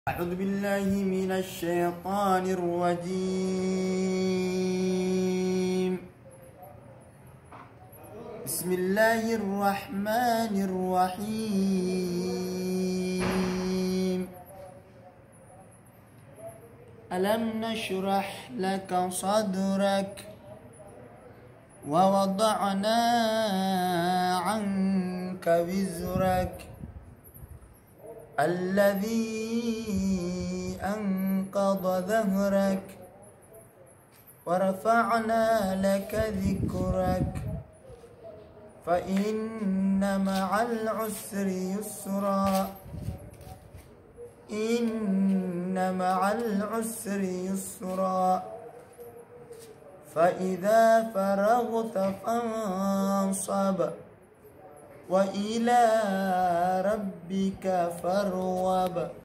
أعوذ بالله من الشيطان الرجيم. بسم الله الرحمن الرحيم. ألم نشرح لك صدرك ووضعنا عنك وزرك الذي أنقض ظهرك ورفعنا لك ذكرك فإن مع العسر يسرا إن مع العسر يسرا فإذا فرغت فانصب وإلى ربك فارغب.